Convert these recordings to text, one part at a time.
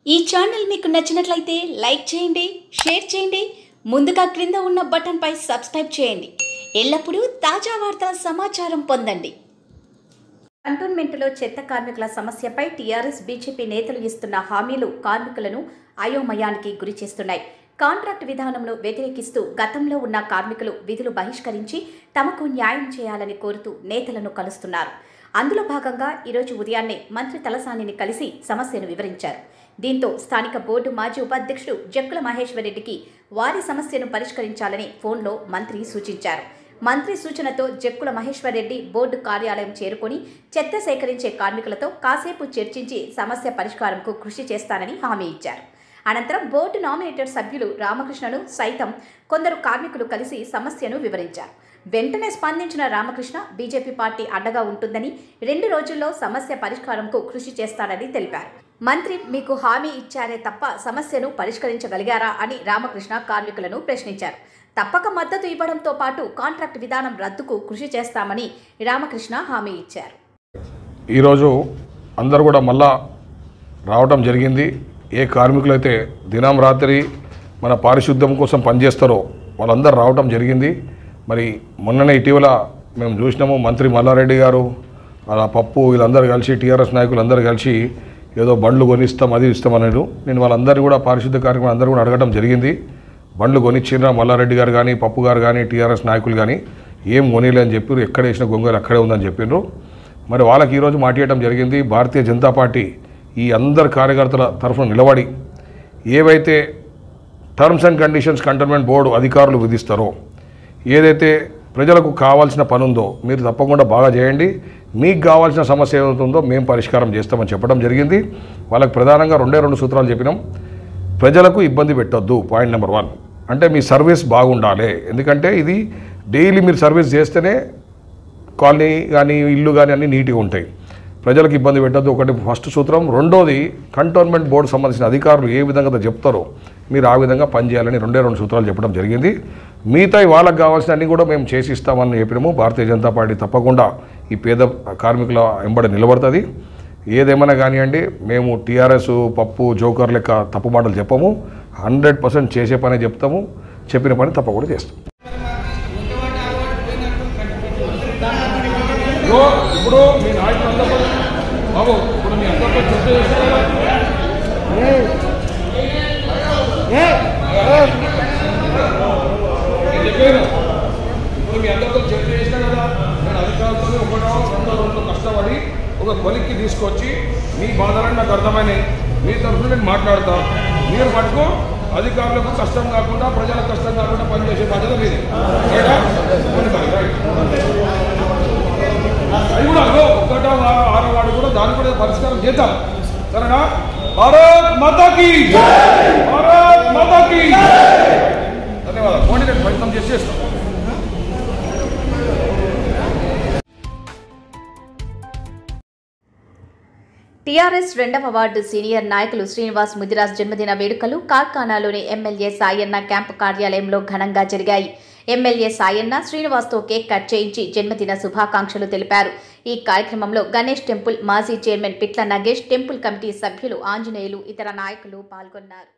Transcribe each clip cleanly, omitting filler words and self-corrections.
ఈ ఛానల్ మీకు నచ్చినట్లయితే లైక్ చేయండి, షేర్ చేయండి, ముందుగా క్రింద ఉన్న బటన్ పై సబ్స్క్రైబ్ చేయండి. ఎల్లప్పుడూ తాజా వార్తా సమాచారం పొందండి. కంటోన్మెంట్లో చెత్త కార్మికుల సమస్యపై టీఆర్ఎస్ బీజేపీ నేతలు ఇస్తున్న హామీలు కార్మికులను అయోమయానికి గురి చేస్తున్నాయి. కాంట్రాక్ట్ విధానంలో వ్యతిరేకిస్తూ గతంలో ఉన్న కార్మికులు విధులు బహిష్కరించి తమకు న్యాయం చేయాలని కోరుతూ నేతలను కలుస్తున్నారు. అందులో భాగంగా ఈరోజు ఉదయాన్నే మంత్రి తలసానిని కలిసి సమస్యను వివరించారు. దీంతో స్థానిక బోర్డు మాజీ ఉపాధ్యక్షుడు జక్కుల మహేశ్వర్ రెడ్డికి వారి సమస్యను పరిష్కరించాలని ఫోన్లో మంత్రి సూచించారు. మంత్రి సూచనతో జక్కుల మహేశ్వర్ రెడ్డి బోర్డు కార్యాలయం చేరుకొని చెత్త సేకరించే కార్మికులతో కాసేపు చర్చించి సమస్య పరిష్కారంకు కృషి చేస్తానని హామీ ఇచ్చారు. అనంతరం బోర్డు నామినేటెడ్ సభ్యులు రామకృష్ణను సైతం కొందరు కార్మికులు కలిసి సమస్యను వివరించారు. వెంటనే స్పందించిన రామకృష్ణ బీజేపీ పార్టీ అండగా ఉంటుందని 2 రోజుల్లో సమస్య పరిష్కారంకు కృషి చేస్తారని తెలిపారు. మంత్రి మీకు హామీ ఇచ్చారే తప్ప సమస్యను పరిష్కరించగలిగారా అని రామకృష్ణ కార్మికులను ప్రశ్నించారు. తప్పక మద్దతు ఇవ్వడంతో పాటు కాంట్రాక్ట్ విధానం రద్దుకు కృషి చేస్తామని రామకృష్ణ హామీ ఇచ్చారు. ఈరోజు అందరూ కూడా మళ్ళా రావడం జరిగింది. ఏ కార్మికులైతే దినం రాత్రి మన పారిశుద్ధ్యం కోసం పనిచేస్తారో వాళ్ళందరూ రావడం జరిగింది. మరి మొన్ననే ఇటీవల మేము చూసినాము, మంత్రి మల్లారెడ్డి గారు అలా పప్పు వీళ్ళందరూ కలిసి టీఆర్ఎస్ నాయకులు అందరూ కలిసి ఏదో బండ్లు కొనిస్తాం అది ఇస్తామన్నారు. నేను వాళ్ళందరూ కూడా పారిశుద్ధ్య కార్యక్రమం అందరూ కూడా అడగడం జరిగింది. బండ్లు కొనిచ్చిన మల్లారెడ్డి గారు కానీ పప్పు గారు కానీ టీఆర్ఎస్ నాయకులు కానీ ఏం కొనిలే అని చెప్పారు. ఎక్కడ వేసిన గొంగలు అక్కడే ఉందని చెప్పారు. మరి వాళ్ళకి ఈరోజు మాట్లాడటం జరిగింది. భారతీయ జనతా పార్టీ ఈ అందరు కార్యకర్తల తరఫున నిలబడి ఏవైతే terms and conditions cantonment board అధికారులు విధిస్తారో, ఏదైతే ప్రజలకు కావాల్సిన పని ఉందో మీరు తప్పకుండా బాగా చేయండి, మీకు కావాల్సిన సమస్య ఏదవుతుందో మేము పరిష్కారం చేస్తామని చెప్పడం జరిగింది. వాళ్ళకి ప్రధానంగా 2 సూత్రాలు చెప్పినాం. ప్రజలకు ఇబ్బంది పెట్టొద్దు, పాయింట్ నెంబర్ 1. అంటే మీ సర్వీస్ బాగుండాలి. ఎందుకంటే ఇది డైలీ మీరు సర్వీస్ చేస్తేనే కాలనీ కానీ ఇల్లు కానీ అన్నీ నీట్గా ఉంటాయి. ప్రజలకు ఇబ్బంది పెట్టద్దు, ఒకటి ఫస్ట్ సూత్రం. రెండోది కంటోన్మెంట్ బోర్డు సంబంధించిన అధికారులు ఏ విధంగా చెప్తారో మీరు ఆ విధంగా పనిచేయాలని 2 సూత్రాలు చెప్పడం జరిగింది. మిగతా వాళ్ళకి కావాల్సిన అన్నీ కూడా మేము చేసి ఇస్తామని చెప్పినాము. భారతీయ జనతా పార్టీ తప్పకుండా ఈ పేద కార్మికుల వెంబడి నిలబడుతుంది. ఏదేమైనా కానివ్వండి, మేము టీఆర్ఎస్ పప్పు జోకర్ లెక్క తప్పు మాటలు చెప్పము. 100% చేసే పనే చెప్తాము, చెప్పిన పని తప్పకుండా చేస్తాం. ఇప్పుడు మీ నాయకులు బాబు ఇప్పుడు మీ అందరితో చర్చ చేస్తారా? చెప్పాను ఇప్పుడు మీ అందరితో చర్చ చేసినా కదా. నేను అధికారులతో 1-2 రోజులు కష్టపడి ఒక కొలిక్కి తీసుకొచ్చి మీ బాధలను నాకు అర్థమైనాయి. మీ తరఫున నేను మాట్లాడతా. మీరు మటుకు అధికారులకు కష్టం కాకుండా ప్రజలకు కష్టం కాకుండా పనిచేసే బాధ్యత మీది. అది కూడా 1వ 6వ వాడు కూడా దాన్ని కూడా పరిష్కారం చేద్దాం, సరేనా? భారత్ మాతాకి భారత్ మాతాకి ధన్యవాదాలు. పోనీ నేను ప్రయత్నం చేసేస్తాను. టీఆర్ఎస్ 2వ వార్డు సీనియర్ నాయకులు శ్రీనివాస్ ముదిరాజ్ జన్మదిన వేడుకలు కార్ఖానాలోని ఎమ్మెల్యే సాయన్న క్యాంపు కార్యాలయంలో ఘనంగా జరిగాయి. ఎమ్మెల్యే సాయన్న శ్రీనివాస్తో కేక్ కట్ చేయించి జన్మదిన శుభాకాంక్షలు తెలిపారు. ఈ కార్యక్రమంలో గణేష్ టెంపుల్ మాజీ chairman Pitla Nagesh, temple committee సభ్యులు ఆంజనేయులు, ఇతర నాయకులు పాల్గొన్నారు.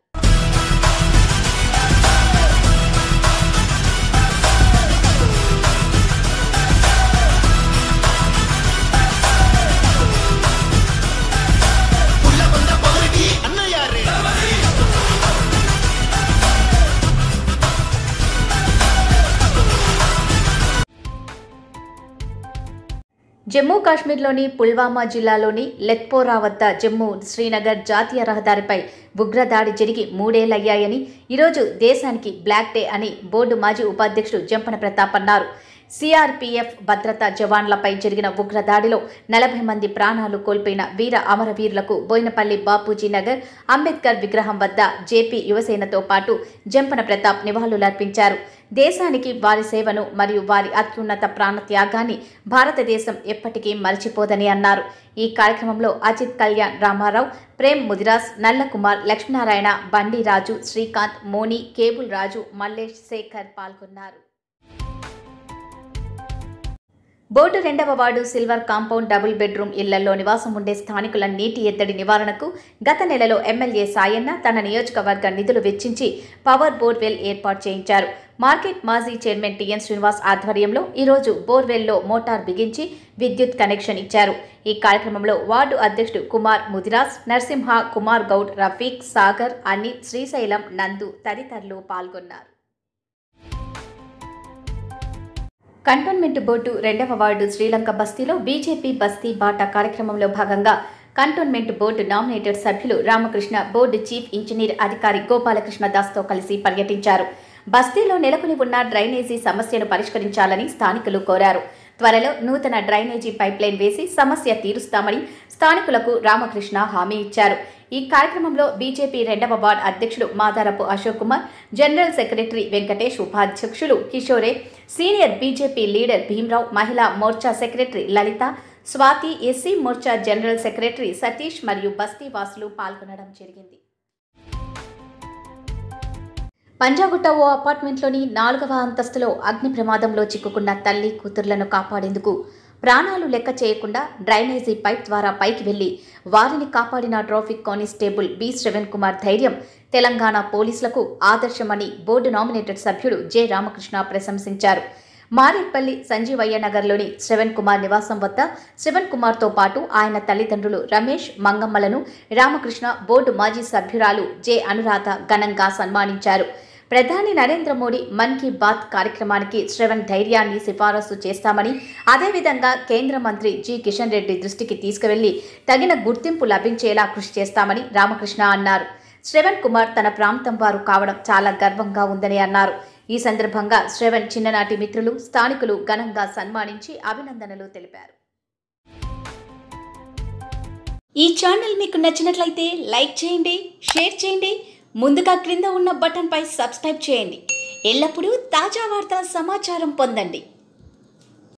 జమ్మూ కాశ్మీర్లోని పుల్వామా జిల్లాలోని లెత్పోరా వద్ద జమ్మూ శ్రీనగర్ జాతీయ రహదారిపై ఉగ్రదాడి జరిగి 3 ఏళ్లయ్యాయని, ఈరోజు దేశానికి బ్లాక్ డే అని బోర్డు మాజీ ఉపాధ్యక్షుడు జంపన ప్రతాప్ అన్నారు. సిఆర్పీఎఫ్ భద్రతా జవాన్లపై జరిగిన ఉగ్రదాడిలో 40 మంది ప్రాణాలు కోల్పోయిన వీర అమరవీరులకు బోయినపల్లి బాపూజీ నగర్ అంబేద్కర్ విగ్రహం వద్ద జేపీ యువసేనతో పాటు జంపన ప్రతాప్ నివాళులర్పించారు. దేశానికి వారి సేవను మరియు వారి అత్యున్నత ప్రాణత్యాగాన్ని భారతదేశం ఎప్పటికీ మరచిపోదని అన్నారు. ఈ కార్యక్రమంలో అజిత్ కళ్యాణ్, రామారావు, ప్రేమ్ ముదిరాజ్, నల్లకుమార్, లక్ష్మీనారాయణ, బండి రాజు, శ్రీకాంత్, మోని, కేబుల్ రాజు, మల్లేష్, శేఖర్ పాల్గొన్నారు. బోర్డు 2వ ward silver compound double bedroom ఇళ్లలో నివాసం ఉండే స్థానికుల నీటి ఎద్దడి నివారణకు గత నెలలో ఎమ్మెల్యే సాయన్న తన నియోజకవర్గ నిధులు వెచ్చించి పవర్ బోర్వెల్ ఏర్పాటు చేయించారు. మార్కెట్ మాజీ చైర్మన్ టిఎన్ శ్రీనివాస్ ఆధ్వర్యంలో ఈరోజు బోర్వెల్లో మోటార్ బిగించి విద్యుత్ కనెక్షన్ ఇచ్చారు. ఈ కార్యక్రమంలో వార్డు అధ్యక్షుడు కుమార్ ముదిరాజ్, నరసింహ, కుమార్ గౌడ్, రఫీక్, సాగర్, అనిల్, శ్రీశైలం, నందు తదితరులు పాల్గొన్నారు. కంటోన్మెంట్ బోర్డు 2వ వార్డు శ్రీలంక బస్తీలో బీజేపీ బస్తీ బాట కార్యక్రమంలో భాగంగా కంటోన్మెంట్ బోర్డు నామినేటెడ్ సభ్యులు రామకృష్ణ బోర్డు చీఫ్ ఇంజనీర్ అధికారి గోపాలకృష్ణ దాస్తో కలిసి పర్యటించారు. బస్తీలో నెలకొని ఉన్న డ్రైనేజీ సమస్యను పరిష్కరించాలని స్థానికులు కోరారు. త్వరలో నూతన డ్రైనేజీ పైప్లైన్ వేసి సమస్య తీరుస్తామని స్థానికులకు రామకృష్ణ హామీ ఇచ్చారు. ఈ కార్యక్రమంలో బీజేపీ 2వ వార్డు అధ్యక్షుడు మాదారపు అశోక్ కుమార్, జనరల్ సెక్రటరీ వెంకటేష్, ఉపాధ్యక్షులు Kishore, senior BJP leader Bhimrao, Mahila Morcha secretary Lalitha, Swathi, SC Morcha general secretary Satish మరియు బస్తీ వాసులు పాల్గొనడం జరిగింది. పంజాగుట్ట ఓ అపార్ట్మెంట్లోని 4వ అంతస్తులో అగ్ని ప్రమాదంలో చిక్కుకున్న తల్లి కూతుర్లను కాపాడేందుకు ప్రాణాలు లెక్క చేయకుండా డ్రైనేజీ పైప్ ద్వారా పైకి వెళ్లి వారిని కాపాడిన traffic constable B Shravan Kumar ధైర్యం తెలంగాణ పోలీసులకు ఆదర్శమని బోర్డు నామినేటెడ్ సభ్యుడు జె రామకృష్ణ ప్రశంసించారు. మారేట్పల్లి సంజీవయ్య నగర్లోని శ్రవణ్ కుమార్ నివాసం వద్ద శ్రవణ్ కుమార్తో పాటు ఆయన తల్లిదండ్రులు రమేష్, మంగమ్మలను రామకృష్ణ బోర్డు మాజీ సభ్యురాలు జె అనురాధ ఘనంగా సన్మానించారు. ప్రధాని నరేంద్ర మోడీ మన్ కీ బాత్ కార్యక్రమానికి శ్రవణ్ ధైర్యాన్ని సిఫారసు చేస్తామని, అదేవిధంగా కేంద్ర మంత్రి జి కిషన్ రెడ్డి దృష్టికి తీసుకువెళ్లి తగిన గుర్తింపు లభించేలా కృషి చేస్తామని రామకృష్ణ అన్నారు. శ్రవణ్ కుమార్ తన ప్రాంతం వారు కావడం చాలా గర్వంగా ఉందని అన్నారు. ఈ సందర్భంగా శ్రవణ్ చిన్ననాటి మిత్రులు, స్థానికులు ఘనంగా సన్మానించి అభినందనలు తెలిపారు. ఈ ఛానల్ మీకు నచ్చినట్లయితే లైక్ చేయండి, షేర్ చేయండి. ముందుగా క్రింద ఉన్న బటన్పై సబ్స్క్రైబ్ చేయండి. ఎల్లప్పుడూ తాజా వార్తల సమాచారం పొందండి.